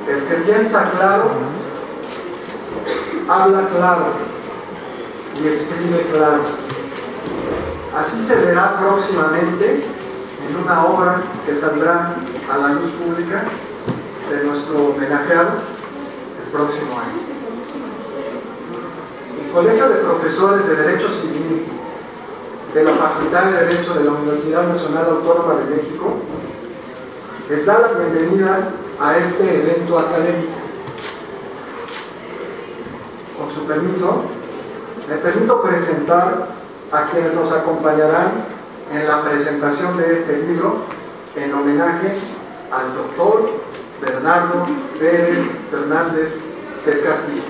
El que piensa claro, habla claro y escribe claro. Así se verá próximamente en una obra que saldrá a la luz pública de nuestro homenajeado el próximo año. El Colegio de Profesores de Derecho Civil de la Facultad de Derecho de la Universidad Nacional Autónoma de México les da la bienvenida a este evento académico. Con su permiso, me permito presentar a quienes nos acompañarán en la presentación de este libro en homenaje al doctor Bernardo Pérez Fernández del Castillo.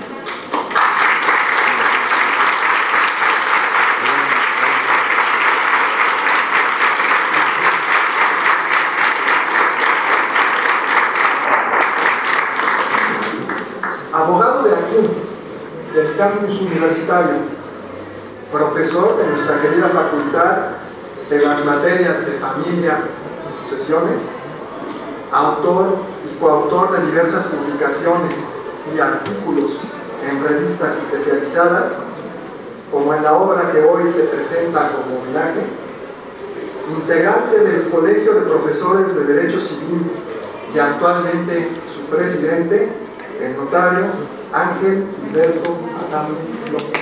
Abogado de aquí, del campus universitario, profesor de nuestra querida facultad de las materias de familia y sucesiones, autor y coautor de diversas publicaciones y artículos en revistas especializadas, como en la obra que hoy se presenta como homenaje, integrante del Colegio de Profesores de Derecho Civil y actualmente su presidente, el notario Ángel Hilberto Adame López.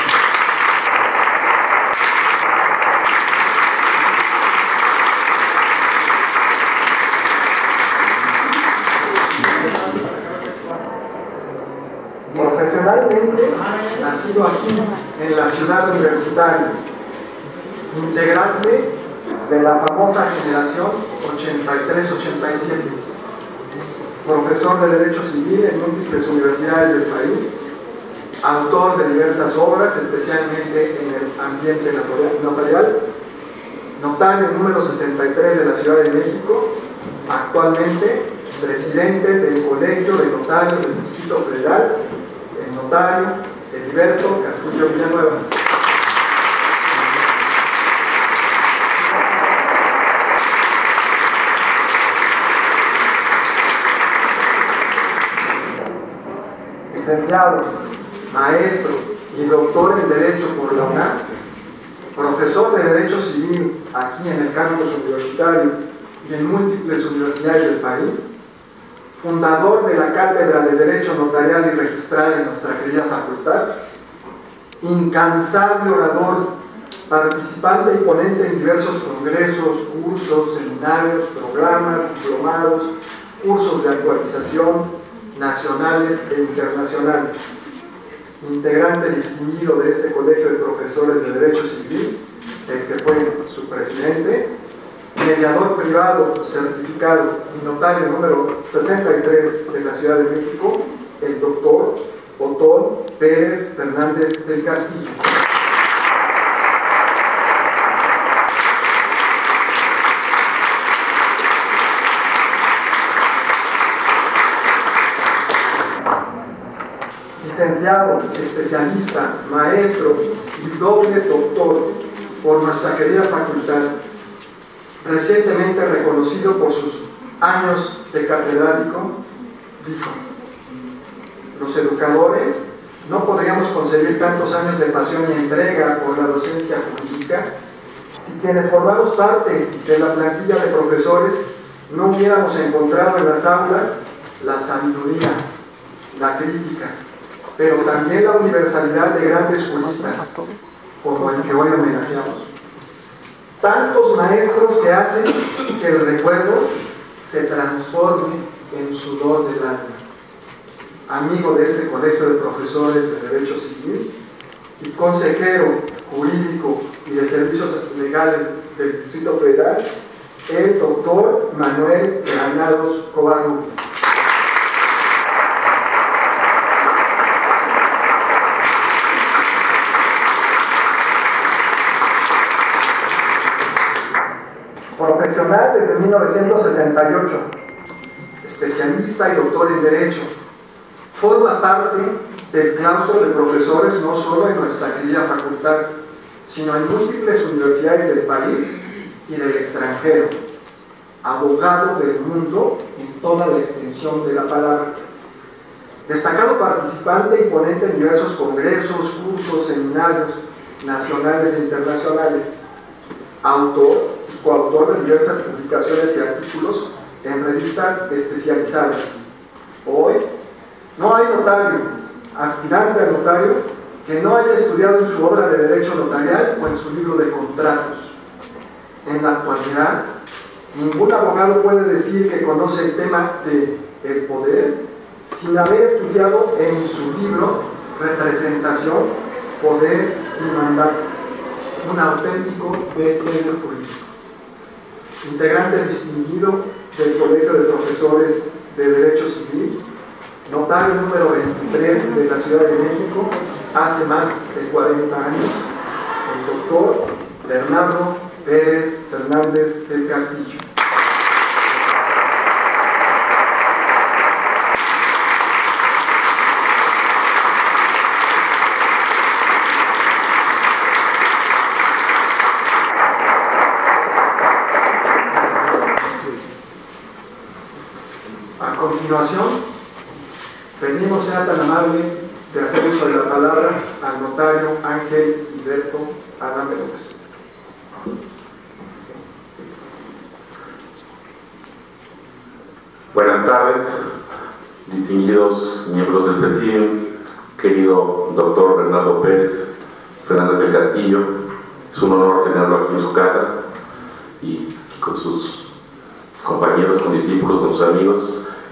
Profesionalmente, nacido aquí en la ciudad universitaria, integrante de la famosa generación 83-87, profesor de Derecho Civil en múltiples universidades del país, autor de diversas obras, especialmente en el ambiente notarial, notario número 63 de la Ciudad de México, actualmente presidente del Colegio de Notarios del Distrito Federal, el notario Heriberto Castillo Villanueva. Licenciado, maestro y doctor en Derecho por la UNAM, profesor de Derecho Civil aquí en el campus universitario y en múltiples universidades del país, fundador de la Cátedra de Derecho Notarial y Registral en nuestra querida facultad, incansable orador, participante y ponente en diversos congresos, cursos, seminarios, programas, diplomados, cursos de actualización, nacionales e internacionales, integrante distinguido de este Colegio de Profesores de Derecho Civil, el que fue su presidente, mediador privado certificado y notario número 63 de la Ciudad de México, el doctor Otón Pérez Fernández del Castillo. Licenciado, especialista, maestro y doble doctor por nuestra querida facultad, recientemente reconocido por sus años de catedrático, dijo: los educadores no podríamos conseguir tantos años de pasión y entrega por la docencia jurídica si quienes formamos parte de la plantilla de profesores no hubiéramos encontrado en las aulas la sabiduría, la crítica, pero también la universalidad de grandes juristas, como el que hoy homenajeamos. Tantos maestros que hacen que el recuerdo se transforme en sudor del alma. Amigo de este Colegio de Profesores de Derecho Civil y consejero jurídico y de servicios legales del Distrito Federal, el doctor Manuel Granados Covarrubias. Profesional desde 1968, especialista y doctor en Derecho, forma parte del claustro de profesores no solo en nuestra querida facultad, sino en múltiples universidades del país y del extranjero. abogado del mundo en toda la extensión de la palabra. Destacado participante y ponente en diversos congresos, cursos, seminarios nacionales e internacionales. Autor y coautor de diversas publicaciones y artículos en revistas especializadas. Hoy no hay notario, aspirante a notario, que no haya estudiado en su obra de derecho notarial o en su libro de contratos. En la actualidad, ningún abogado puede decir que conoce el tema del poder sin haber estudiado en su libro Representación, Poder y Mandato, un auténtico bestseller jurídico. Integrante distinguido del Colegio de Profesores de Derecho Civil, notario número 23 de la Ciudad de México hace más de 40 años, el doctor Bernardo Pérez Fernández del Castillo. A continuación, pedimos sea tan amable de hacer uso de la palabra al notario Ángel Gilberto Adame López. Buenas tardes, distinguidos miembros del presidium, querido doctor Bernardo Pérez Fernández del Castillo. Es un honor tenerlo aquí en su casa y con sus compañeros, con discípulos, con sus amigos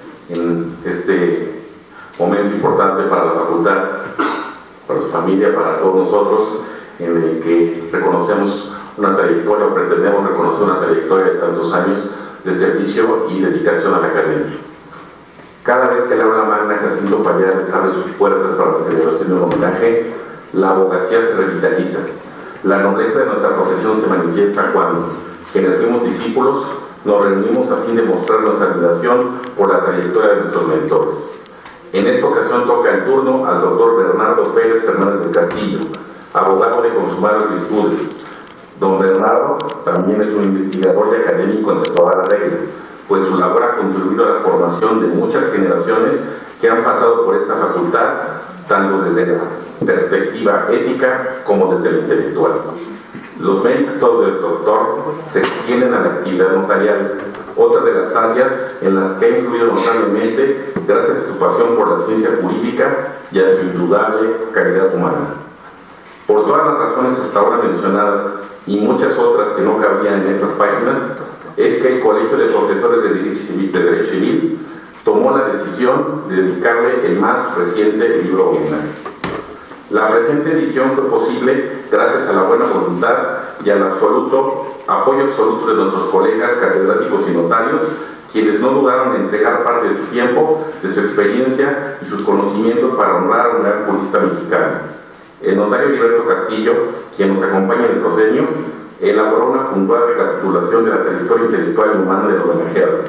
en este momento importante para la facultad, para su familia, para todos nosotros, en el que reconocemos una trayectoria, o pretendemos reconocer una trayectoria de tantos años de servicio y dedicación a la academia. Cada vez que la aula magna Jacinto Pallares abre sus puertas para la celebración de un homenaje, la abogacía se revitaliza. La nobleza de nuestra profesión se manifiesta cuando, quienes fuimos discípulos, nos reunimos a fin de mostrar nuestra admiración por la trayectoria de nuestros mentores. En esta ocasión toca el turno al doctor Bernardo Pérez Fernández del Castillo, abogado de consumadas virtudes. Don Bernardo también es un investigador y académico entre todas las reglas, pues su labor ha contribuido a la formación de muchas generaciones que han pasado por esta facultad, tanto desde la perspectiva ética como desde la intelectual. Los méritos del doctor se extienden a la actividad notarial, otra de las áreas en las que ha influido notablemente gracias a su pasión por la ciencia jurídica y a su indudable calidad humana. Por todas las razones hasta ahora mencionadas y muchas otras que no cabrían en estas páginas, es que el Colegio de Profesores de Derecho Civil tomó la decisión de dedicarle el más reciente libro homenaje. La presente edición fue posible gracias a la buena voluntad y al apoyo absoluto de nuestros colegas catedráticos y notarios, quienes no dudaron en entregar parte de su tiempo, de su experiencia y sus conocimientos para honrar a un gran jurista mexicano. El notario Gilberto Castillo, quien nos acompaña en el proscenio, elaboró una puntual recapitulación de la trayectoria intelectual y humana de los homenajeados.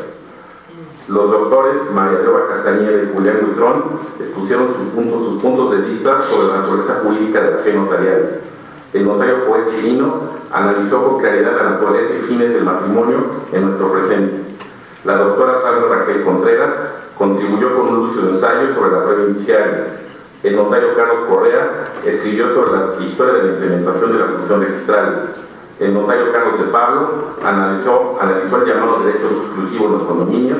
Los doctores María Elba Castañeda y Julián Buitrón expusieron sus puntos de vista sobre la naturaleza jurídica de la fe notarial. El notario Joel Chirino analizó con claridad la naturaleza y fines del matrimonio en nuestro presente. La doctora Sandra Raquel Contreras contribuyó con un lúcido ensayo sobre la prueba inicial. El notario Carlos Correa escribió sobre la historia de la implementación de la función registral. El notario Carlos de Pablo analizó el llamado derecho exclusivo en los condominios.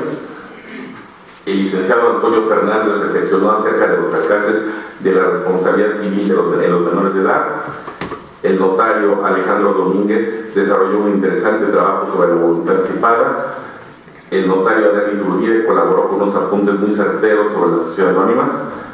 El licenciado Antonio Fernández reflexionó acerca de los alcances de la responsabilidad civil de los menores de edad. El notario Alejandro Domínguez desarrolló un interesante trabajo sobre la voluntad anticipada. El notario Adán Iturbide colaboró con unos apuntes muy certeros sobre las sociedades anónimas.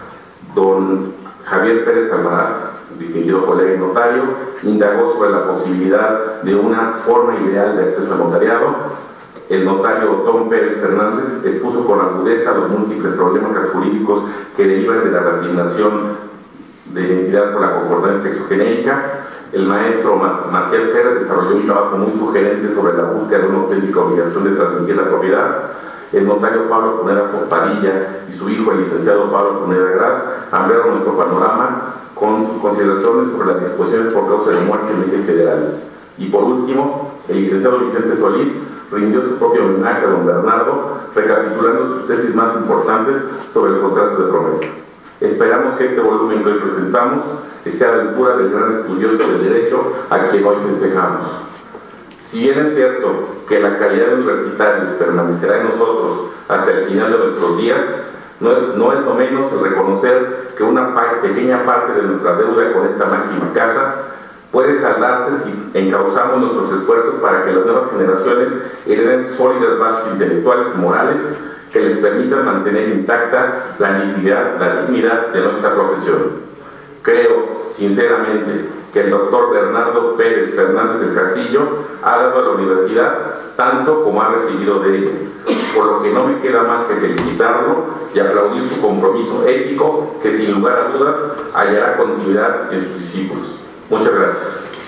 Don Javier Pérez Almaraz, distinguido colega y notario, indagó sobre la posibilidad de una forma ideal de acceso al notariado. El notario Tom Pérez Fernández expuso con agudeza los múltiples problemas jurídicos que derivan de la reasignación de identidad por la concordancia exogenérica. El maestro Matías Pérez desarrolló un trabajo muy sugerente sobre la búsqueda de una auténtica obligación de transmitir la propiedad. El notario Pablo Cunera Padilla y su hijo, el licenciado Pablo Cunera Gras, ampliaron nuestro panorama con sus consideraciones sobre las disposiciones por causa de muerte en leyes federales. Y por último, el licenciado Vicente Solís rindió su propio homenaje a don Bernardo, recapitulando sus tesis más importantes sobre el contrato de promesa. Esperamos que este volumen que hoy presentamos esté a la altura del gran estudioso del derecho a quien hoy festejamos. Si bien es cierto que la calidad de universitarios permanecerá en nosotros hasta el final de nuestros días, no es lo menos el reconocer que una pequeña parte de nuestra deuda con esta máxima casa puede saldarse si encauzamos nuestros esfuerzos para que las nuevas generaciones hereden sólidas bases intelectuales y morales que les permitan mantener intacta la dignidad de nuestra profesión. Creo, sinceramente, que el doctor Bernardo Pérez Fernández del Castillo ha dado a la universidad tanto como ha recibido de ella, por lo que no me queda más que felicitarlo y aplaudir su compromiso ético que sin lugar a dudas hallará continuidad en sus discípulos. Muchas gracias.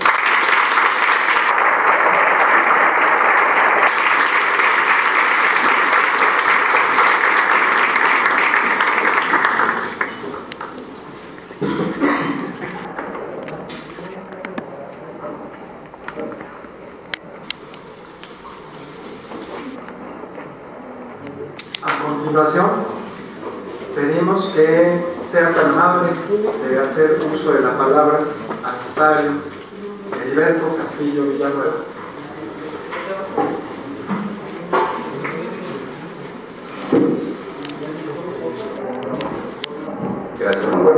A continuación, pedimos que sea tan amable de hacer uso de la palabra al notario Heriberto Castillo Villanueva. Gracias, Manuel.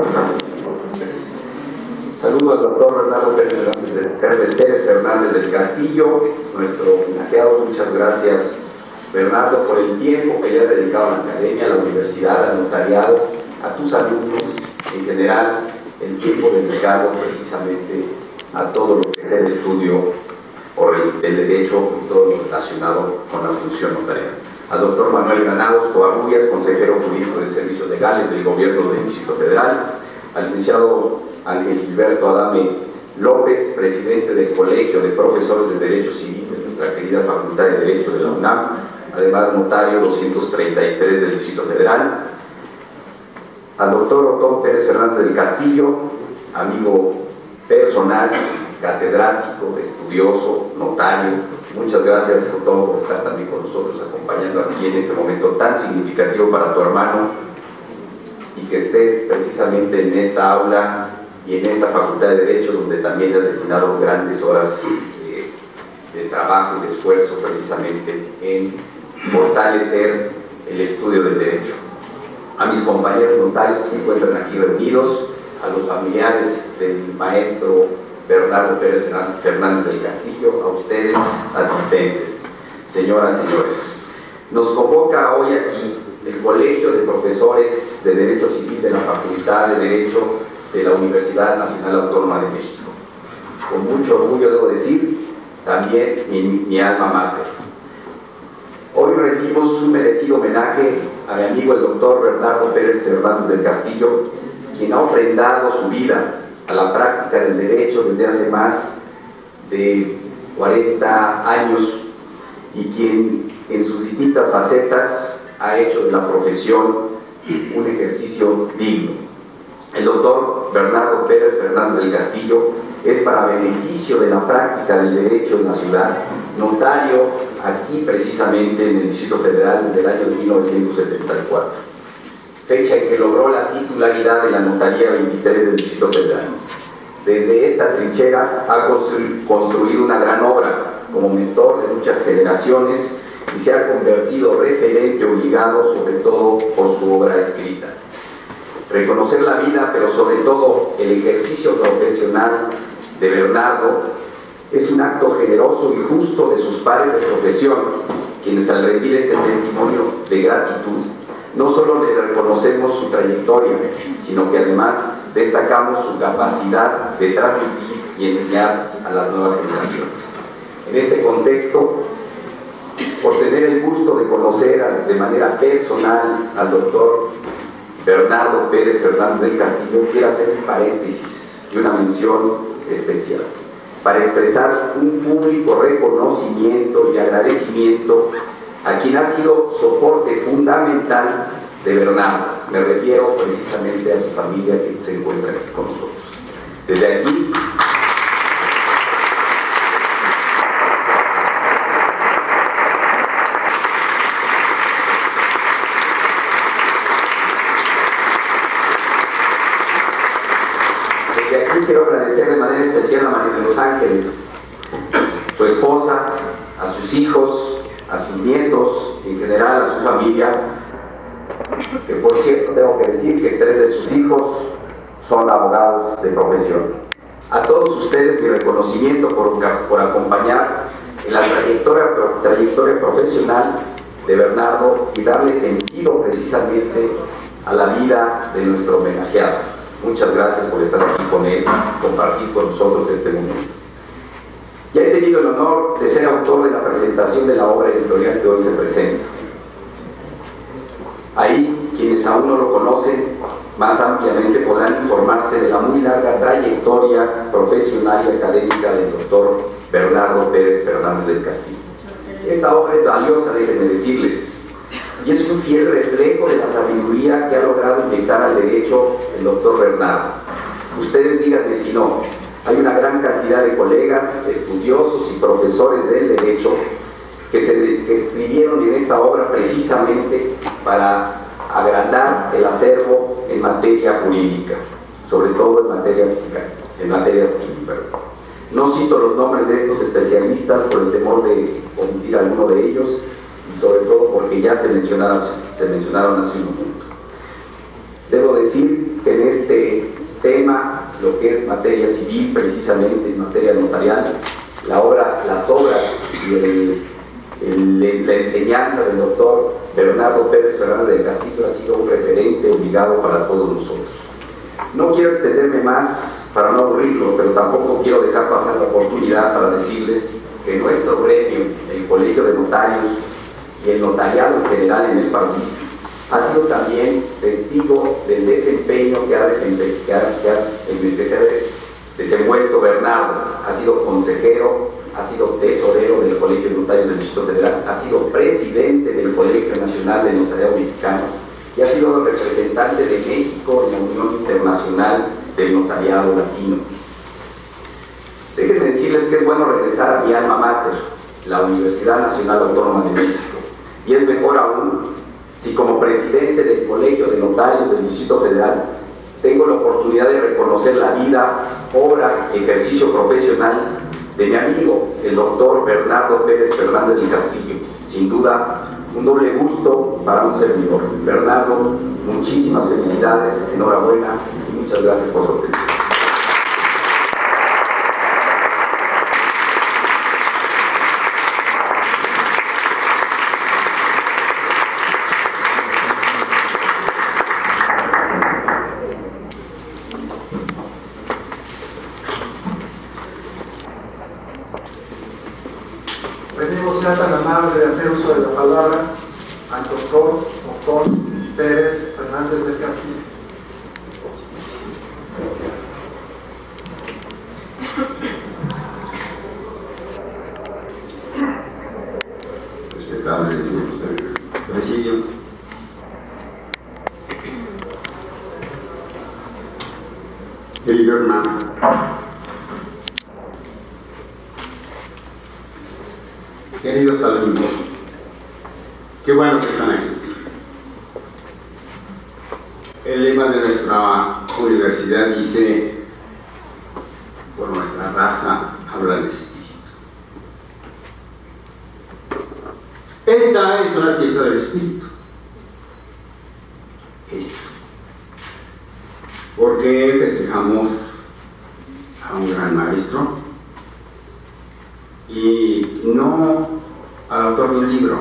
Saludos al doctor Bernardo Pérez Fernández del Castillo, nuestro homenajeado. Muchas gracias, Bernardo, por el tiempo que le has dedicado a la academia, a la universidad, al notariado, a tus alumnos, en general, el tiempo dedicado precisamente a todo lo que es el estudio por el derecho y todo lo relacionado con la función notarial. Al doctor Manuel Granados Covarrubias, consejero jurídico de Servicios Legales del Gobierno del Distrito Federal, al licenciado Ángel Gilberto Adame López, presidente del Colegio de Profesores de Derecho Civil de nuestra querida Facultad de Derecho de la UNAM, además notario 233 del Distrito Federal, al doctor Otón Pérez Fernández del Castillo, amigo personal, catedrático, estudioso, notario. Muchas gracias, Otón, por estar también con nosotros, acompañando aquí en este momento tan significativo para tu hermano, y que estés precisamente en esta aula y en esta Facultad de Derecho, donde también has destinado grandes horas de trabajo y de esfuerzo precisamente en fortalecer el estudio del derecho. A mis compañeros notarios que se encuentran aquí reunidos, a los familiares del maestro Bernardo Pérez Fernández del Castillo, a ustedes, asistentes, señoras y señores. Nos convoca hoy aquí el Colegio de Profesores de Derecho Civil de la Facultad de Derecho de la Universidad Nacional Autónoma de México. Con mucho orgullo debo decir, también mi alma mater. Hoy rendimos un merecido homenaje a mi amigo el doctor Bernardo Pérez Fernández del Castillo, quien ha ofrendado su vida a la práctica del derecho desde hace más de 40 años y quien en sus distintas facetas ha hecho de la profesión un ejercicio digno. El doctor Bernardo Pérez Fernández del Castillo es, para beneficio de la práctica del derecho en la ciudad, notario aquí precisamente en el Distrito Federal desde el año de 1974, fecha en que logró la titularidad de la Notaría 23 del Distrito Federal. Desde esta trinchera ha construido una gran obra como mentor de muchas generaciones y se ha convertido referente obligado, sobre todo por su obra escrita. Reconocer la vida, pero sobre todo el ejercicio profesional de Bernardo, es un acto generoso y justo de sus pares de profesión, quienes al rendir este testimonio de gratitud, no solo le reconocemos su trayectoria, sino que además destacamos su capacidad de transmitir y enseñar a las nuevas generaciones. En este contexto, por tener el gusto de conocer de manera personal al doctor Bernardo Pérez Fernández del Castillo, quiero hacer un paréntesis y una mención especial para expresar un público reconocimiento y agradecimiento a quien ha sido soporte fundamental de Bernardo. Me refiero precisamente a su familia que se encuentra aquí con nosotros. Desde aquí, especial a María de los Ángeles, su esposa, a sus hijos, a sus nietos, en general a su familia, que por cierto tengo que decir que 3 de sus hijos son abogados de profesión. A todos ustedes mi reconocimiento por acompañar en la trayectoria profesional de Bernardo y darle sentido precisamente a la vida de nuestro homenajeado. Muchas gracias por estar aquí con él, compartir con nosotros este momento. Ya he tenido el honor de ser autor de la presentación de la obra editorial que hoy se presenta. Ahí, quienes aún no lo conocen, más ampliamente podrán informarse de la muy larga trayectoria profesional y académica del doctor Bernardo Pérez Fernández del Castillo. Esta obra es valiosa, déjenme decirles, y es un fiel reflejo de la sabiduría que ha logrado inyectar al derecho el doctor Bernardo. Ustedes díganme si no, hay una gran cantidad de colegas, estudiosos y profesores del derecho que escribieron en esta obra precisamente para agrandar el acervo en materia jurídica, sobre todo en materia fiscal, en materia civil, perdón. No cito los nombres de estos especialistas por el temor de omitir alguno de ellos y sobre todo porque ya se mencionaron hace un momento. Debo decir que en este tema, lo que es materia civil, precisamente en materia notarial, las obras y la enseñanza del doctor Bernardo Pérez Fernández del Castillo ha sido un referente obligado para todos nosotros. No quiero extenderme más para no aburrirlo, pero tampoco quiero dejar pasar la oportunidad para decirles que nuestro gremio, el Colegio de Notarios y el notariado en general en el país, ha sido también testigo del desempeño que ha desenvuelto Bernardo. Ha sido consejero, ha sido tesorero del Colegio de Notarios del Distrito Federal, ha sido presidente del Colegio Nacional de Notariado Mexicano y ha sido representante de México en la Unión Internacional del Notariado Latino. Déjenme decirles que es bueno regresar a mi alma mater, la Universidad Nacional Autónoma de México, y es mejor aún si como presidente del Colegio de Notarios del Distrito Federal tengo la oportunidad de reconocer la vida, obra y ejercicio profesional de mi amigo, el doctor Bernardo Pérez Fernández del Castillo. Sin duda, un doble gusto para un servidor. Bernardo, muchísimas felicidades, enhorabuena y muchas gracias por su atención. Sea tan amable de hacer uso de la palabra al doctor Pérez Fernández del Castillo. Respetables miembros del presidio, querido hermano, queridos alumnos, qué bueno que están aquí. El lema de nuestra universidad dice: por nuestra raza habla el espíritu. Esta es una fiesta del espíritu. Porque festejamos a un gran maestro y no al autor de un libro,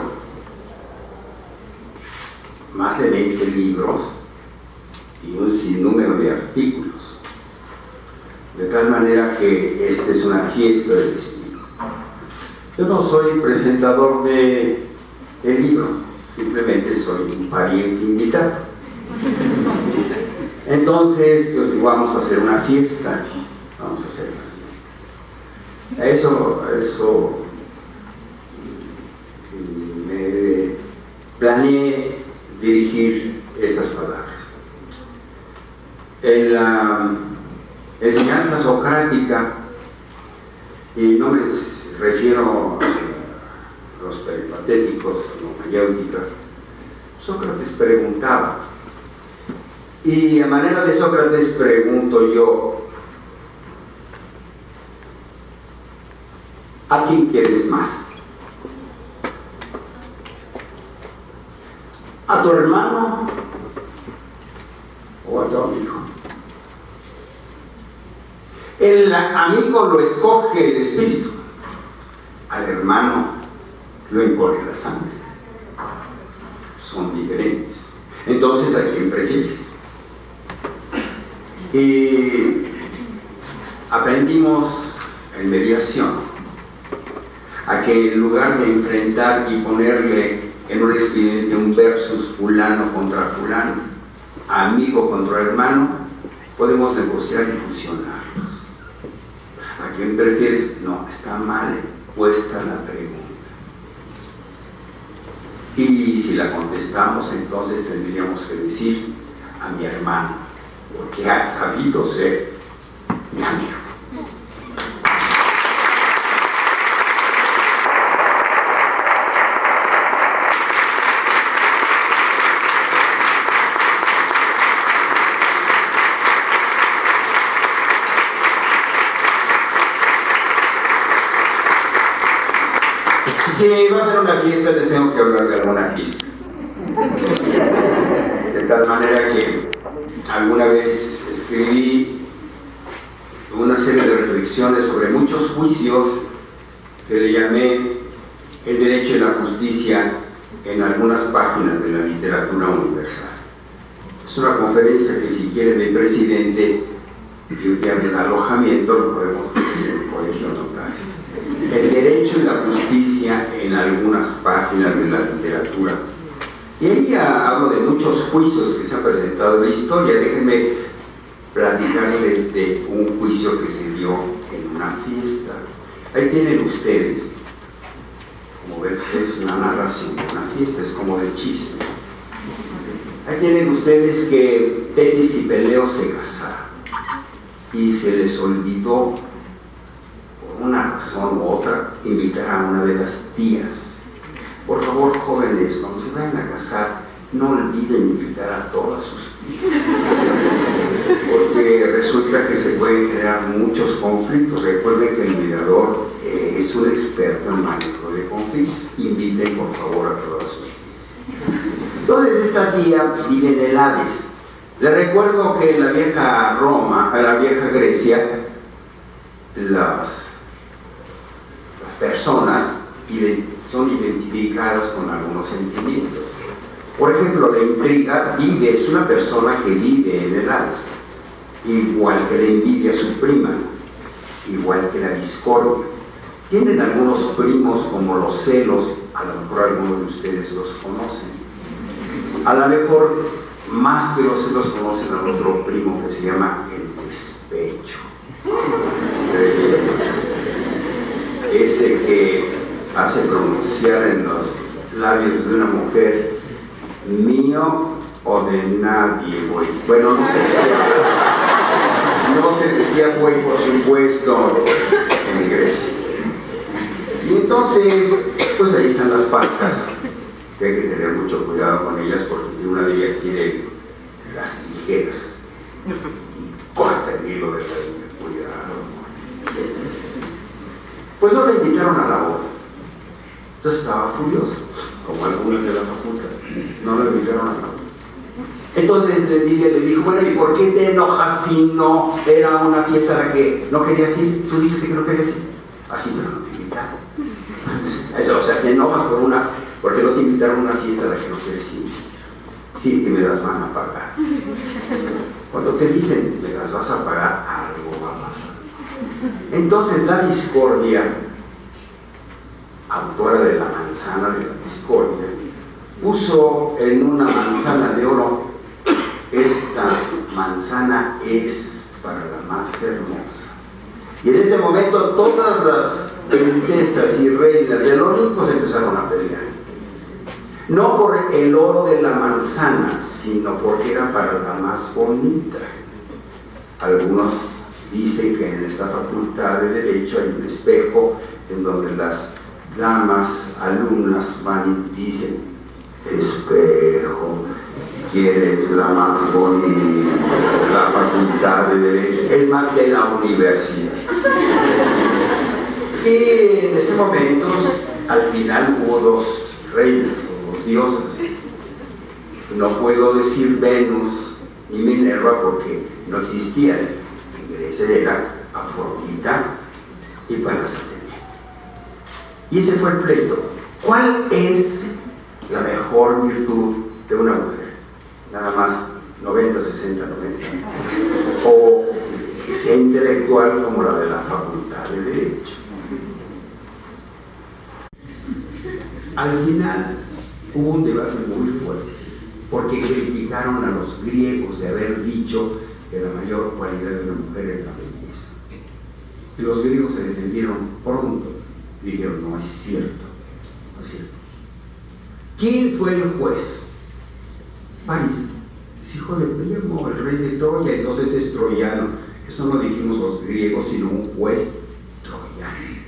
más de 20 libros y un sinnúmero de artículos, de tal manera que esta es una fiesta del espíritu. Yo no soy presentador del libro, simplemente soy un pariente invitado. Entonces, pues vamos a hacer una fiesta, vamos a hacer una fiesta. Eso me planeé dirigir estas palabras. En la enseñanza socrática, y no me refiero a los peripatéticos, a la mayéutica, Sócrates preguntaba, y a manera de Sócrates pregunto yo: ¿A quién quieres más? ¿A tu hermano o a tu amigo? El amigo lo escoge el espíritu, al hermano lo impone la sangre. Son diferentes. Entonces, ¿a quién prefieres? Y aprendimos en mediación a que en lugar de enfrentar y ponerle en un expediente un versus fulano contra fulano, amigo contra hermano, podemos negociar y fusionarlos. ¿A quién prefieres? No, está mal puesta la pregunta. Y si la contestamos, entonces tendríamos que decir a mi hermano, porque ha sabido ser mi amigo. Si va a ser una fiesta, les tengo que hablar de alguna fiesta. De tal manera que alguna vez escribí una serie de reflexiones sobre muchos juicios que le llamé El derecho y la justicia en algunas páginas de la literatura universal. Es una conferencia que, si quiere, mi presidente, y un día de alojamiento, lo podemos decir en el colegio notario. El derecho y la justicia en algunas páginas de la literatura. Y ahí hablo de muchos juicios que se han presentado en la historia. Déjenme platicarles de un juicio que se dio en una fiesta. Ahí tienen ustedes, como ven ustedes, una narración de una fiesta, es como de chisme. Ahí tienen ustedes que Tetis y Peleo se casaron y se les olvidó, por una razón u otra, invitar a una de las tías. Por favor, jóvenes, cuando se vayan a casar, no olviden invitar a todas sus tías, porque resulta que se pueden crear muchos conflictos. Recuerden que el mediador es un experto en manejo de conflictos. Inviten, por favor, a todas sus tías. Entonces, esta tía vive en el Hades. Le recuerdo que en la vieja Roma, en la vieja Grecia, las personas son identificadas con algunos sentimientos. Por ejemplo, la intriga es una persona que vive en el Hades, igual que la envidia su prima, igual que la discordia. Tienen algunos primos como los celos, a lo mejor algunos de ustedes los conocen. A lo mejor más que los celos conocen al otro primo que se llama el despecho. Ese que hace pronunciar en los labios de una mujer, mío o de nadie, güey. Bueno, no se decía güey, por supuesto, en Grecia. Y entonces, pues ahí están las patas, que hay que tener mucho cuidado con ellas, porque una de ellas tiene las tijeras y corta el hilo de la línea. Cuidado. Pues no le invitaron a la boda. Entonces estaba furioso, como algunos de la facultad. No le invitaron a la boda. Entonces le dijo, bueno, ¿y por qué te enojas si no era una fiesta a la que no querías ir? Tú dijiste que no querías ir. Así, pero no te invitaron. Eso, o sea, te enojas porque no te invitaron a una fiesta a la que no quieres ir. Sí, que me las van a pagar. Cuando te dicen me las vas a pagar, algo va a pasar. Entonces la discordia, autora de la manzana de la discordia, puso en una manzana de oro: esta manzana es para la más hermosa. Y en ese momento todas las princesas y reinas del Olimpo se empezaron a pelear. No por el oro de la manzana, sino porque era para la más bonita. Algunos dicen que en esta facultad de Derecho hay un espejo en donde las damas alumnas van y dicen: espejo, ¿quién es la más bonita? La facultad de Derecho, es más de la universidad. Y en ese momento, al final hubo dos reinas o dos diosas. No puedo decir Venus ni Minerva porque no existían. En Grecia era Afrodita y Pallas Atenea. Y ese fue el pleito. ¿Cuál es la mejor virtud de una mujer? Nada más 90, 60, 90. O que sea intelectual como la de la Facultad de Derecho. Al final hubo un debate muy fuerte, porque criticaron a los griegos de haber dicho que la mayor cualidad de una mujer era la belleza. Y los griegos se defendieron pronto y dijeron, no es cierto, no es cierto. ¿Quién fue el juez? París, es hijo de Príamo, el rey de Troya, entonces es troyano. Eso no dijimos los griegos, sino un juez troyano.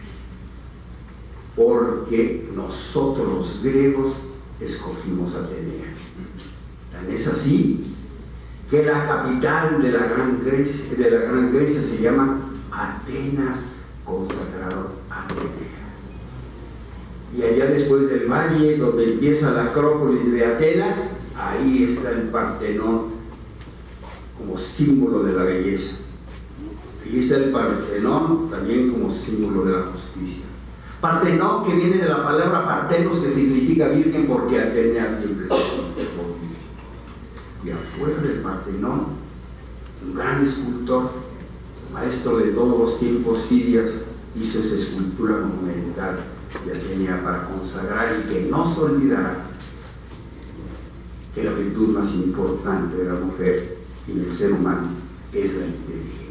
Porque nosotros los griegos escogimos a Atenea. Tan es así que la capital de la Gran Grecia se llama Atenas, consagrado a Atenea. Y allá después del valle, donde empieza la Acrópolis de Atenas, ahí está el Partenón como símbolo de la belleza. Ahí está el Partenón también como símbolo de la justicia. Partenón, que viene de la palabra partenos, que significa virgen, porque Atenea siempre estuvo virgen. Y afuera del Partenón, un gran escultor, maestro de todos los tiempos, Fidias, hizo esa escultura monumental de Atenea para consagrar y que no se olvidara que la virtud más importante de la mujer y del ser humano es la inteligencia.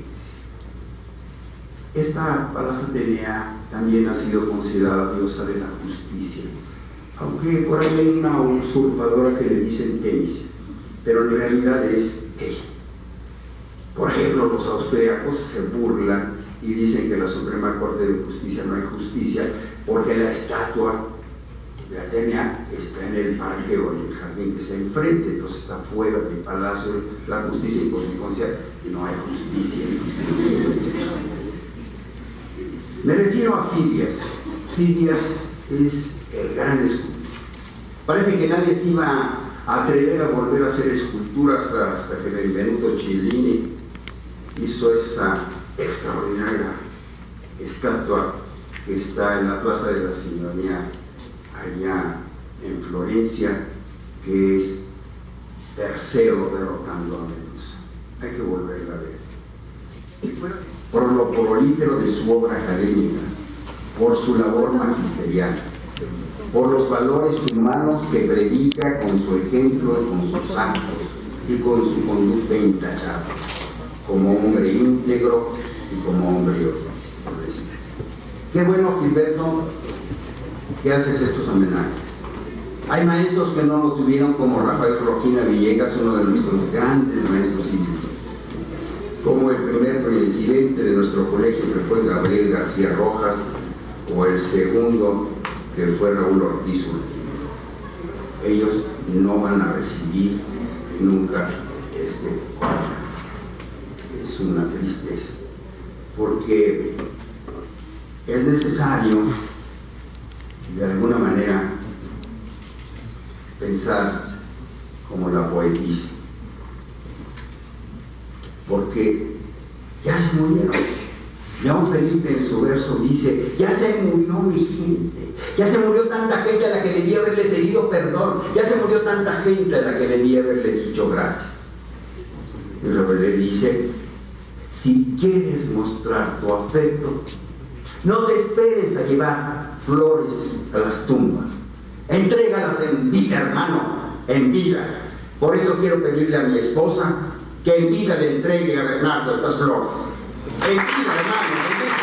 Esta Pallas Atenea también ha sido considerada diosa de la justicia, aunque por ahí hay una usurpadora que le dicen Temis, pero en realidad es ella. Por ejemplo, los austriacos se burlan y dicen que en la Suprema Corte de Justicia no hay justicia porque la estatua de Atenea está en el parque o en el jardín que está enfrente, entonces está fuera del palacio de la justicia y por consecuencia no hay justicia. Me refiero a Fidias. Fidias es el gran escultor. Parece que nadie se iba a atrever a volver a hacer esculturas hasta que Benvenuto Cellini hizo esa extraordinaria estatua que está en la Plaza de la Signoria allá en Florencia, que es Perseo derrotando a Medusa. Hay que volverla a ver. Por lo prolífero de su obra académica, por su labor magisterial, por los valores humanos que predica con su ejemplo y con sus actos y con su conducta intachable, como hombre íntegro y como hombre honesto. Qué bueno, Gilberto, que haces estos homenajes. Hay maestros que no lo tuvieron, como Rafael Rojina Villegas, uno de nuestros grandes maestros civiles, como el primer presidente de nuestro colegio, que fue Gabriel García Rojas, o el segundo, que fue Raúl Ortiz Urquino. Ellos no van a recibir nunca este cuadro. Es una tristeza, porque es necesario, de alguna manera, pensar como la poetisa, porque ya se murieron. León Felipe en su verso dice, ya se murió mi gente, ya se murió tanta gente a la que debía haberle pedido perdón, ya se murió tanta gente a la que debía haberle dicho gracias. Y Rabelais dice, si quieres mostrar tu afecto, no te esperes a llevar flores a las tumbas, entrégalas en vida, hermano, en vida. Por eso quiero pedirle a mi esposa que en vida le entregue a Bernardo estas flores. En vida, hermano, en vida.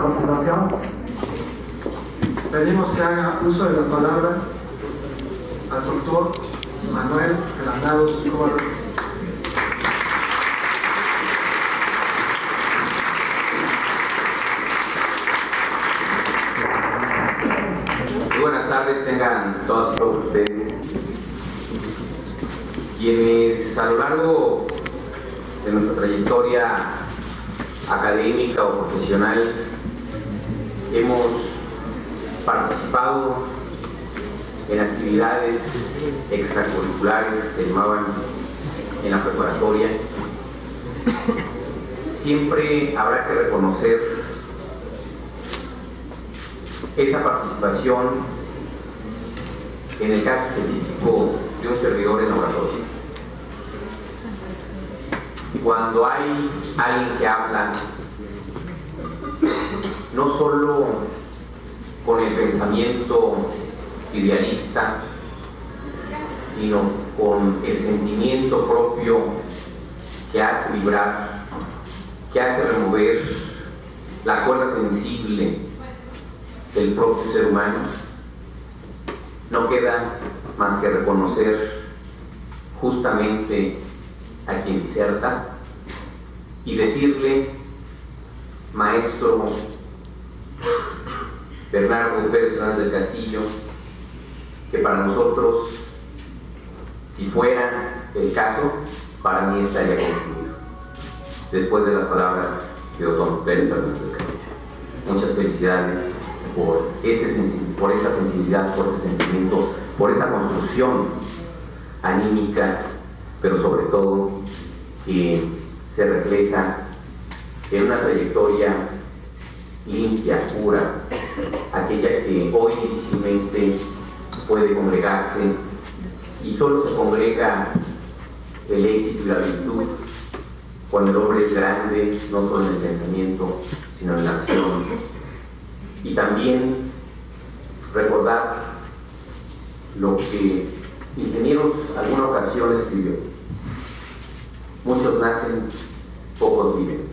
continuación, pedimos que haga uso de la palabra al doctor Manuel Granados Covarrubias. Buenas tardes, tengan todos y todos ustedes, quienes a lo largo de nuestra trayectoria académica o profesional hemos participado en actividades extracurriculares que se llamaban en la preparatoria. Siempre habrá que reconocer esa participación en el caso específico de un servidor en la oratoria. Cuando hay alguien que habla no solo con el pensamiento idealista, sino con el sentimiento propio que hace vibrar, que hace remover la cuerda sensible del propio ser humano, no queda más que reconocer justamente a quien diserta y decirle: maestro Bernardo Pérez Fernández del Castillo, que para nosotros, si fuera el caso, para mí estaría concluido. Después de las palabras de doctor Pérez Fernández del Castillo, muchas felicidades por esa sensibilidad, por ese sentimiento, por esa construcción anímica, pero sobre todo que se refleja en una trayectoria limpia, pura, aquella que hoy difícilmente puede congregarse, y solo se congrega el éxito y la virtud cuando el hombre es grande, no solo en el pensamiento, sino en la acción. Y también recordar lo que Ingenieros alguna ocasión escribió: muchos nacen, pocos viven.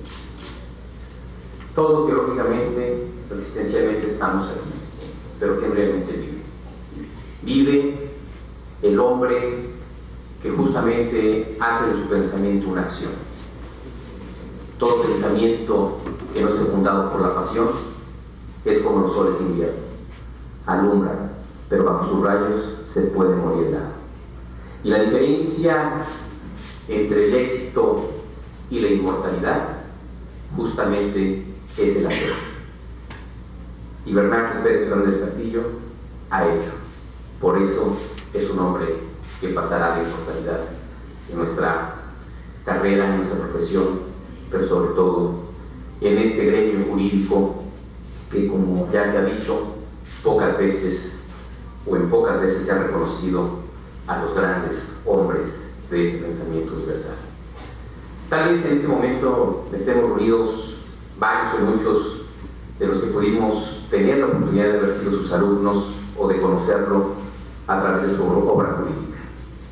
Todos biológicamente, existencialmente estamos aquí, pero ¿quién realmente vive? Vive el hombre que justamente hace de su pensamiento una acción. Todo pensamiento que no es fundado por la pasión es como los soles de invierno: alumbran, pero bajo sus rayos se puede morir el alma. Y la diferencia entre el éxito y la inmortalidad justamente es el hacer. Y Bernardo Pérez Fernández del Castillo ha hecho. Por eso es un hombre que pasará a la inmortalidad en nuestra carrera, en nuestra profesión, pero sobre todo en este gremio jurídico que, como ya se ha dicho, pocas veces se ha reconocido a los grandes hombres de este pensamiento universal. Tal vez en este momento estemos reunidos varios o muchos de los que pudimos tener la oportunidad de haber sido sus alumnos o de conocerlo a través de su obra jurídica.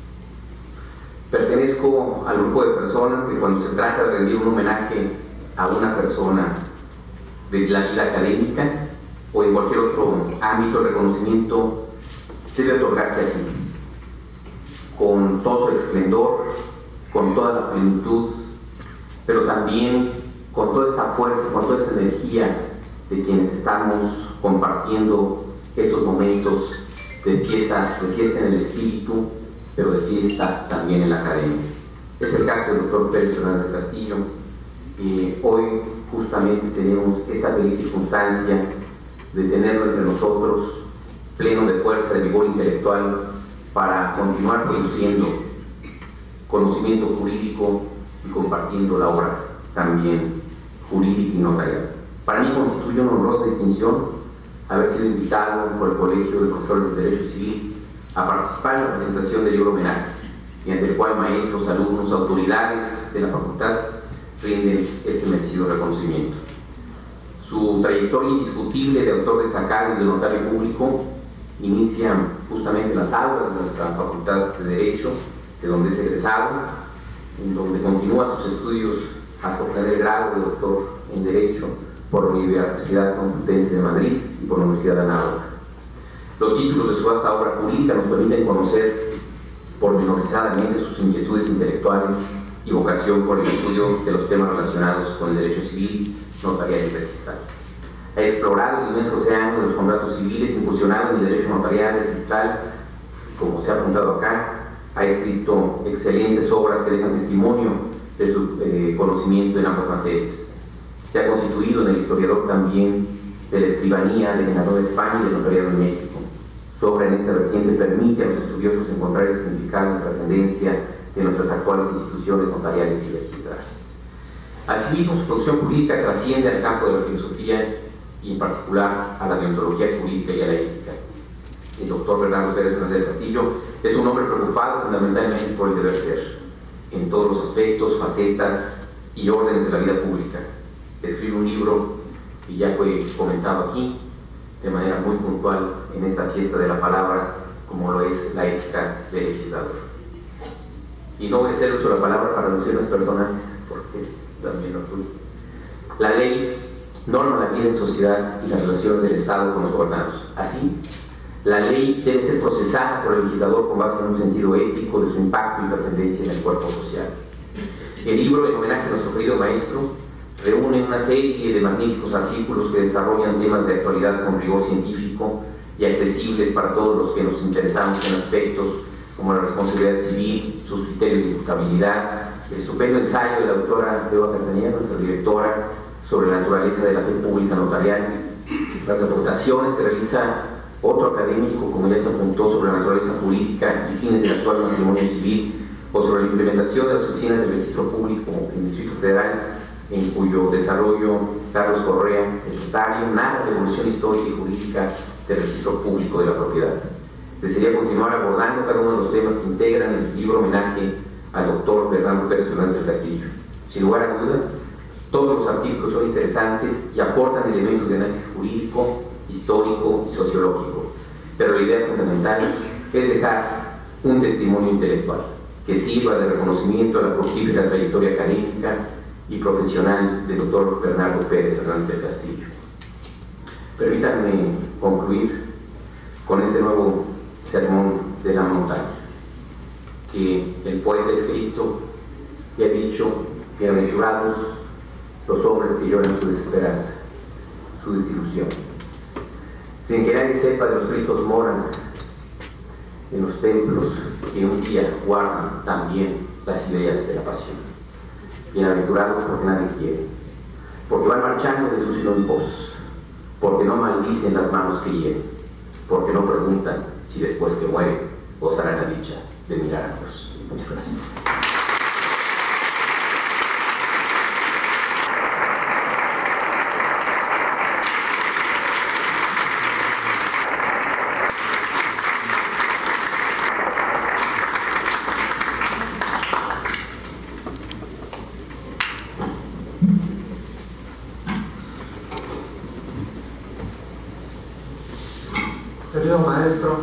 Pertenezco al grupo de personas que, cuando se trata de rendir un homenaje a una persona de la vida académica o en cualquier otro ámbito, de reconocimiento debe otorgarse así, con todo su esplendor, con toda la plenitud, pero también con toda esta fuerza, con toda esta energía de quienes estamos compartiendo estos momentos de fiesta en el espíritu, pero de fiesta también en la academia. Es el caso del doctor Pérez Fernández del Castillo. Hoy justamente tenemos esta feliz circunstancia de tenerlo entre nosotros, pleno de fuerza, de vigor intelectual, para continuar produciendo conocimiento jurídico y compartiendo la obra también jurídica y notarial. Para mí constituye una honrosa distinción haber sido invitado por el Colegio de Profesores de Derecho Civil a participar en la presentación del libro homenaje, mediante el cual maestros, alumnos, autoridades de la facultad rinden este merecido reconocimiento. Su trayectoria indiscutible de autor destacado y de notario público inicia justamente en las aulas de nuestra Facultad de Derecho, de donde es egresado, en donde continúa sus estudios hasta obtener el grado de doctor en Derecho por la Universidad Complutense de Madrid y por la Universidad de Anáhuac. Los títulos de su vasta obra jurídica nos permiten conocer pormenorizadamente sus inquietudes intelectuales y vocación por el estudio de los temas relacionados con el derecho civil, notarial y registral. Ha explorado el inmenso océano de los contratos civiles, incursionado en el derecho notarial y registral, como se ha apuntado acá. Ha escrito excelentes obras que dejan testimonio de su conocimiento en ambas materias. Se ha constituido en el historiador también de la escribanía del Senado de España y del Notariado de México. Su obra en esta vertiente permite a los estudiosos encontrar el significado y trascendencia de nuestras actuales instituciones notariales y registrales. Asimismo, su producción jurídica trasciende al campo de la filosofía y en particular a la deontología jurídica y a la ética. El doctor Bernardo Pérez Fernández del Castillo es un hombre preocupado fundamentalmente por el deber ser, en todos los aspectos, facetas y órdenes de la vida pública. Escribe un libro que ya fue comentado aquí de manera muy puntual en esta fiesta de la palabra, como lo es la ética del legislador. Y no voy a hacer uso de la palabra para reducir las personas, porque también lo fui. La ley norma la vida en sociedad y las relaciones del Estado con los gobernados. Así, la ley debe ser procesada por el legislador con base en un sentido ético de su impacto y trascendencia en el cuerpo social. El libro, en homenaje a nuestro querido maestro, reúne una serie de magníficos artículos que desarrollan temas de actualidad con rigor científico y accesibles para todos los que nos interesamos en aspectos como la responsabilidad civil, sus criterios de imputabilidad, el estupendo ensayo de la doctora Eva Castañeda, nuestra directora, sobre la naturaleza de la fe pública notarial, las aportaciones que realiza otro académico, como ya se apuntó, sobre la naturaleza jurídica y fines del actual matrimonio civil, o sobre la implementación de las oficinas del registro público en el Distrito Federal, en cuyo desarrollo Carlos Correa, el notario, narra la evolución histórica y jurídica del registro público de la propiedad. Desearía continuar abordando cada uno de los temas que integran el libro homenaje al doctor Bernardo Pérez Fernández del Castillo. Sin lugar a duda, todos los artículos son interesantes y aportan elementos de análisis jurídico, histórico y sociológico, pero la idea fundamental es dejar un testimonio intelectual que sirva de reconocimiento a la fructífera trayectoria académica y profesional del doctor Bernardo Pérez Fernández del Castillo. Permítanme concluir con este nuevo sermón de la montaña, que el poeta escrito y ha dicho: bienaventurados los hombres que lloran su desesperanza, su desilusión, sin que nadie sepa de los Cristos moran en los templos que un día guardan también las ideas de la pasión. Bienaventurados porque nadie quiere, porque van marchando de sus triunfos, porque no maldicen las manos que hieren, porque no preguntan si después que mueren gozarán la dicha de mirar a Dios. Muchas gracias. Querido maestro,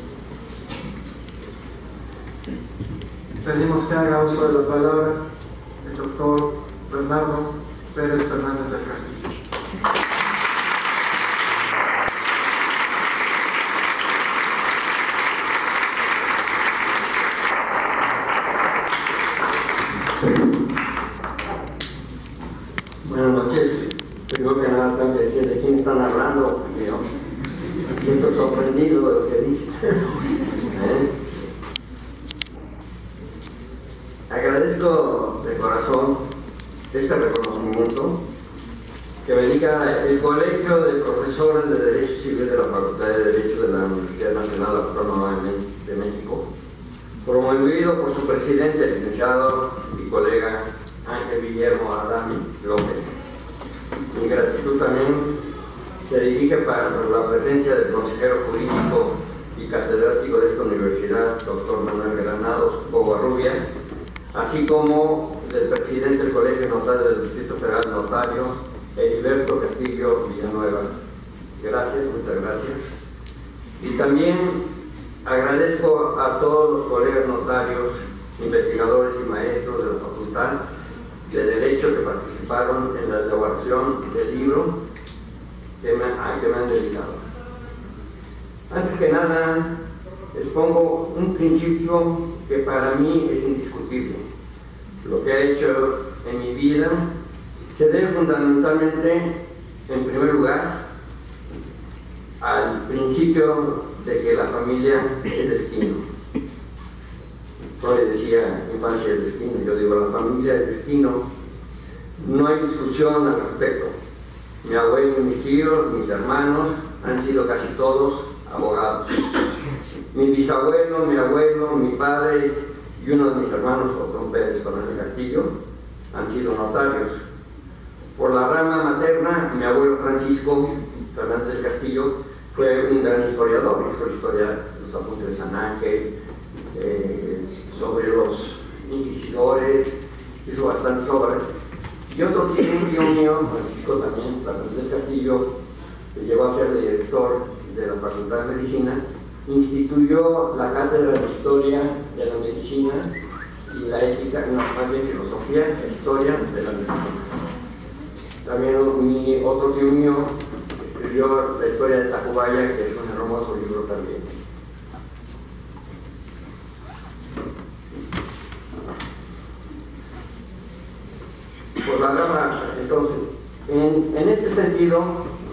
pedimos que haga uso de la palabra el doctor Bernardo Pérez Fernández del Castillo. Buenas noches. Primero que nada tengo que decir de quién están hablando. Me siento sorprendido de lo que dicen. Agradezco de corazón este reconocimiento que me diga el Colegio de Profesores de Derecho Civil de la Facultad de Derecho de la Universidad Nacional Autónoma de México, promovido por su presidente, el licenciado y colega Ángel Guillermo Adami López. Mi gratitud también se dirige para la presencia del consejero jurídico y catedrático de esta universidad, doctor Manuel Granados Covarrubias, así como del presidente del Colegio Notario del Distrito Federal Notario, Heriberto Castillo Villanueva. Gracias, muchas gracias. Y también agradezco a todos los colegas notarios, investigadores y maestros de la Facultad de Derecho Derecho que participaron en la elaboración del libro que me han dedicado. Antes que nada, expongo un principio que para mí es indiscutible. Lo que he hecho en mi vida se debe fundamentalmente, en primer lugar, al principio de que la familia es destino. Freud decía, infancia es destino, yo digo, la familia es destino. No hay discusión al respecto. Mi abuelo y mis tíos, mis hermanos, han sido casi todos abogados. Mi bisabuelo, mi abuelo, mi padre y uno de mis hermanos, Don Pérez de Coronel Castillo, han sido notarios. Por la rama materna, mi abuelo Francisco Fernández del Castillo fue un gran historiador, hizo historia de los apuntes de San Ángel, sobre los inquisidores, hizo bastantes obras. Y otro tío mío, Francisco también, Fernández del Castillo, que llegó a ser director de la Facultad de Medicina, instituyó la cátedra de Historia de la Medicina y la Ética, no, más bien Filosofía e Historia de la Medicina. También otro tío mío escribió la Historia de Tacubaya, que es un hermoso libro también. Por la rama, entonces, en este sentido,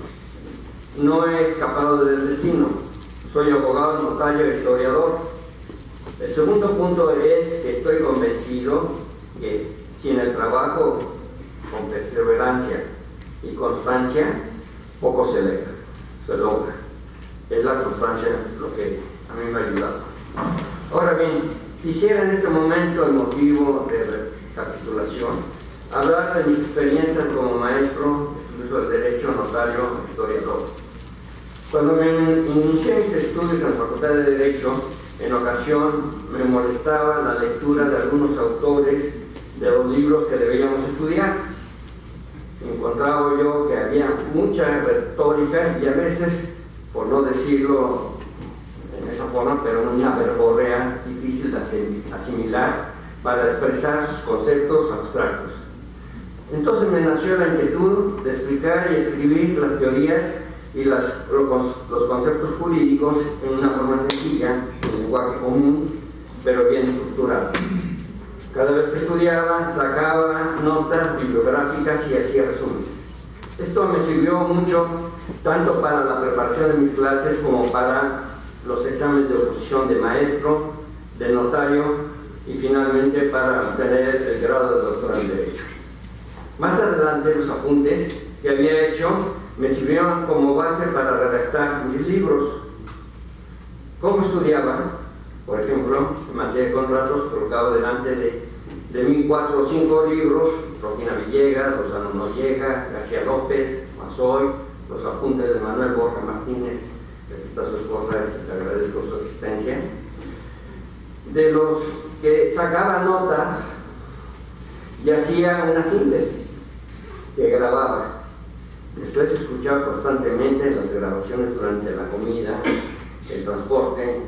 no he escapado del destino. Soy abogado, notario e historiador. El segundo punto es que estoy convencido que sin el trabajo con perseverancia y constancia, poco se logra. Es la constancia lo que a mí me ha ayudado. Ahora bien, quisiera en este momento, el motivo de recapitulación, hablar de mis experiencias como maestro, estudioso del derecho, notario, historiador. Cuando me inicié mis estudios en la Facultad de Derecho, en ocasión me molestaba la lectura de algunos autores de los libros que debíamos estudiar. Encontraba yo que había mucha retórica y a veces, por no decirlo en esa forma, pero una verborrea difícil de asimilar para expresar sus conceptos abstractos. Entonces me nació la inquietud de explicar y escribir las teorías y los conceptos jurídicos en una forma sencilla, en lenguaje común, pero bien estructurado. Cada vez que estudiaba, sacaba notas bibliográficas y hacía resúmenes. Esto me sirvió mucho, tanto para la preparación de mis clases como para los exámenes de oposición de maestro, de notario y finalmente para obtener el grado de doctorado en Derecho. Más adelante, los apuntes que había hecho me sirvieron como base para redactar mis libros. ¿Cómo estudiaba? Por ejemplo, en materia de contratos, colocaba delante de mí 4 o 5 libros: Rosina Villegas, Rosano Noriega, García López, Mazoy, los apuntes de Manuel Borja Martínez, que está su esposa, le agradezco su asistencia, de los que sacaba notas y hacía una síntesis que grababa. Después escuchaba constantemente las grabaciones durante la comida, el transporte.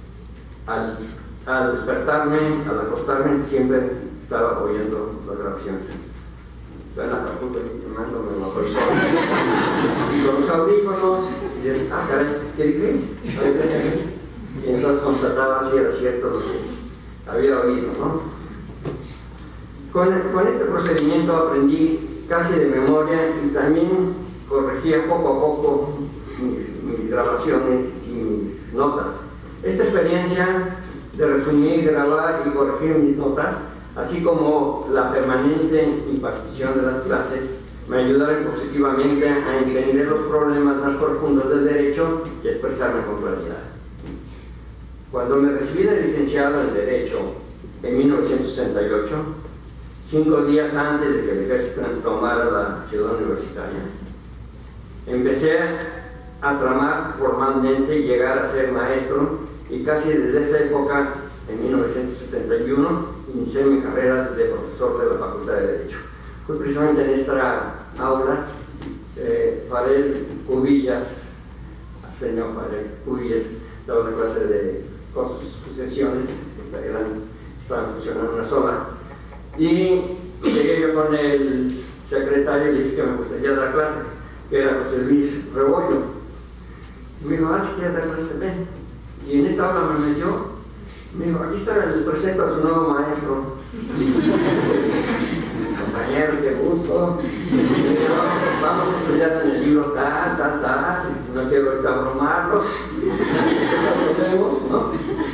Al despertarme, al acostarme, siempre estaba oyendo las grabaciones. Estaba en la caputa quemándome bajo el sol. Y con los audífonos, y yo, caray, ¿qué? Y entonces constataba si era cierto lo que había oído, ¿no? Con este procedimiento aprendí casi de memoria y también corregía poco a poco mis grabaciones y mis notas. Esta experiencia de resumir, grabar y corregir mis notas, así como la permanente impartición de las clases, me ayudaron positivamente a entender los problemas más profundos del derecho y expresarme con claridad. Cuando me recibí de licenciado en Derecho en 1968, 5 días antes de que el ejército tomara la ciudad universitaria, empecé a tramar formalmente llegar a ser maestro, y casi desde esa época, en 1971, inicié mi carrera de profesor de la Facultad de Derecho. Fue precisamente en esta aula, Farel Cubillas, señor Farel Cubillas, daba una clase de sucesiones, estaban funcionando una sola, y llegué yo con el secretario y le dije que me gustaría dar clase, que era José Luis Rebollo. Y me dijo, si quieres dar clase, ven. Y en esta aula me metió, me dijo, aquí está, les presento a su nuevo maestro. Compañero, qué gusto. Vamos a estudiar en el libro no quiero ahorita abrumarlos. ¿No?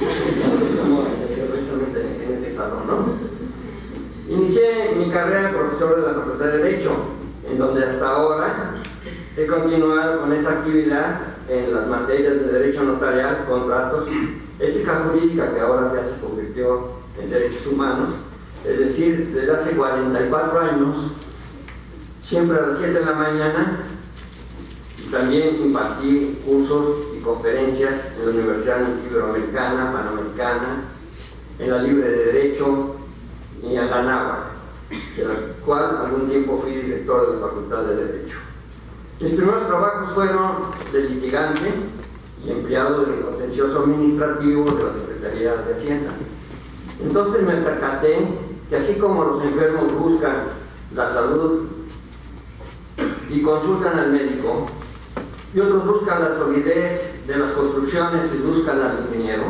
En este salón, ¿no? Inicié mi carrera de profesor de la Facultad de Derecho, en donde hasta ahora he continuado con esa actividad en las materias de Derecho Notarial, Contratos, Ética Jurídica, que ahora ya se convirtió en Derechos Humanos. Es decir, desde hace 44 años, siempre a las 7 de la mañana, y también impartí cursos y conferencias en la Universidad Iberoamericana, Panamericana, en la Libre de Derecho y en la Anáhuac, de la cual algún tiempo fui director de la Facultad de Derecho. Mis primeros trabajos fueron de litigante y empleado del contencioso administrativo de la Secretaría de Hacienda. Entonces me percaté que así como los enfermos buscan la salud y consultan al médico, y otros buscan la solidez de las construcciones y buscan al ingeniero,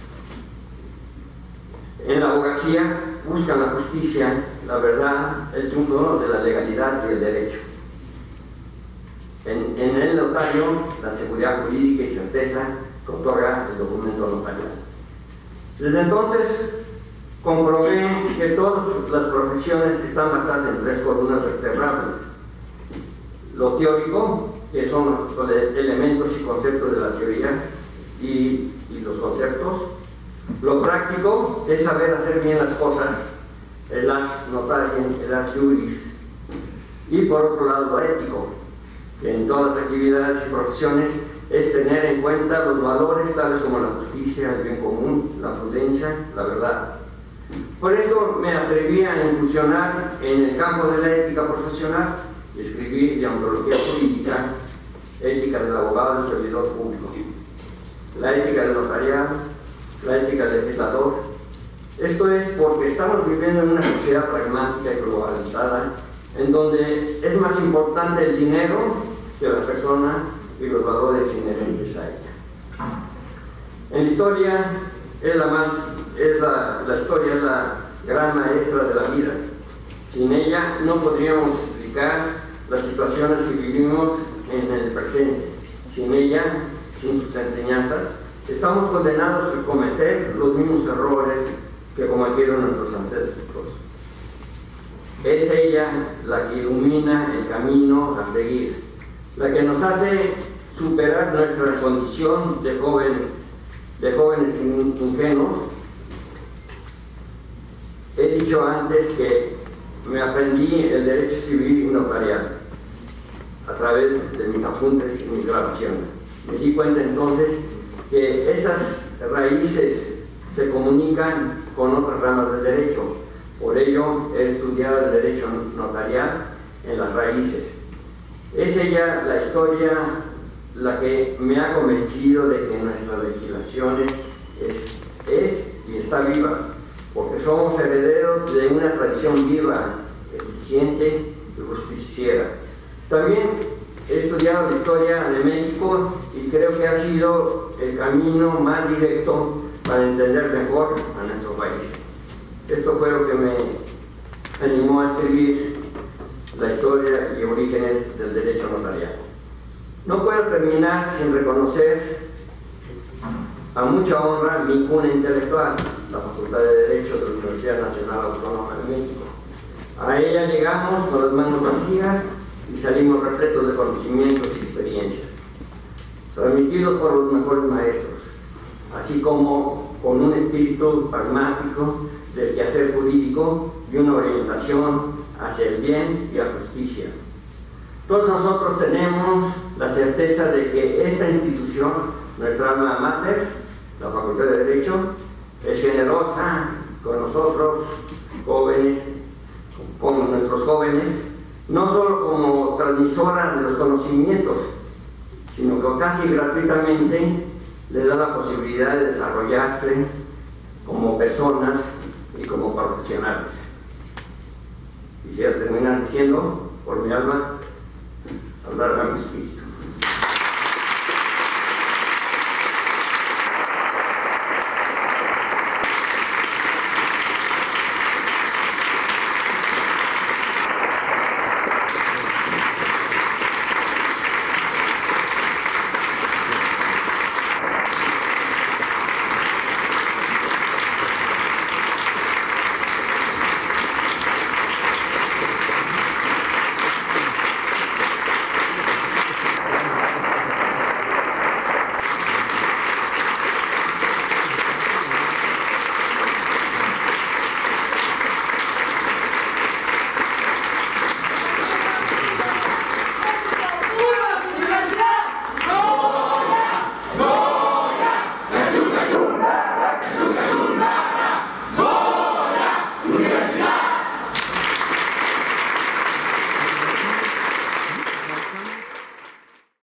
en la abogacía buscan la justicia, la verdad, el triunfo de la legalidad y el derecho. En el notario, la seguridad jurídica y certeza que otorga el documento notarial. Desde entonces, comprobé que todas las profesiones están basadas en 3 columnas vertebrales. Lo teórico, que son los elementos y conceptos de la teoría y los conceptos. Lo práctico, que es saber hacer bien las cosas, el ars notarium, el ars juris. Y por otro lado, lo ético, que en todas las actividades y profesiones es tener en cuenta los valores tales como la justicia, el bien común, la prudencia, la verdad. Por eso me atreví a incursionar en el campo de la ética profesional y escribí deontología jurídica, ética del abogado y servidor público, la ética del notariado, la ética del legislador. Esto es porque estamos viviendo en una sociedad pragmática y globalizada, en donde es más importante el dinero que la persona y los valores inherentes a ella. En la historia la historia es la gran maestra de la vida. Sin ella no podríamos explicar las situaciones que vivimos en el presente. Sin ella, sin sus enseñanzas, estamos condenados a cometer los mismos errores que cometieron nuestros ancestros. Es ella la que ilumina el camino a seguir, la que nos hace superar nuestra condición de jóvenes ingenuos. He dicho antes que me aprendí el derecho civil y notarial a través de mis apuntes y mis grabaciones. Me di cuenta entonces que esas raíces se comunican con otras ramas del derecho. Por ello he estudiado el derecho notarial en las raíces. Es ella la historia la que me ha convencido de que nuestra legislación es y está viva, porque somos herederos de una tradición viva, eficiente y justiciera. También he estudiado la historia de México y creo que ha sido el camino más directo para entender mejor a nuestro país. Esto fue lo que me animó a escribir la historia y orígenes del derecho notarial. No puedo terminar sin reconocer a mucha honra mi cuna intelectual, la Facultad de Derecho de la Universidad Nacional Autónoma de México. A ella llegamos con las manos vacías y salimos repletos de conocimientos y experiencias, transmitidos por los mejores maestros, así como con un espíritu pragmático del quehacer jurídico y una orientación hacia el bien y la justicia. Todos nosotros tenemos la certeza de que esta institución, nuestra alma mater, la Facultad de Derecho, es generosa con nosotros, jóvenes, con nuestros jóvenes, no solo como transmisora de los conocimientos, sino que casi gratuitamente les da la posibilidad de desarrollarse como personas y como profesionales. quisiera terminar diciendo, por mi alma, hablar a mi espíritu.